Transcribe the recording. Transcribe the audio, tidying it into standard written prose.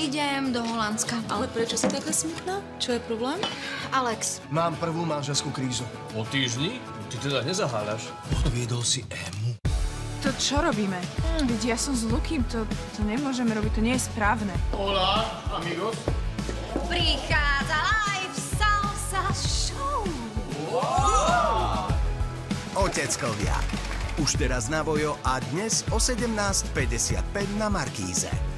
Idem do Holandska. Ale prečo si taká smutná? Čo je problém? Alex. Mám prvú manželskú krízu. Po týždni? Ty teda nezaháľaš. Podviedol si Ému. To čo robíme? Veď ja som s Lukým, to nemôžeme robiť, to nie je správne. Hola, amigos. Prichádza live salsa show. Oteckovia. Už teraz na Vojo a dnes o 17:55 na Markíze.